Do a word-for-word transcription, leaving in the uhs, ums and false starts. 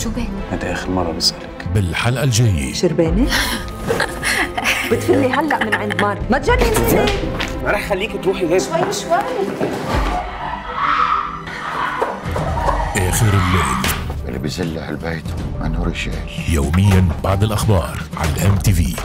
شو بك؟ هذا آخر مرة بسألك. بالحلقة الجاية شربانة؟ بتفلي هلا من عند مان، ما تجنني. ما رح خليك تروحي هيك. شوي شوي. آخر الليل اللي بيزل على البيت انه رجال. يوميا بعد الأخبار على الام تي في.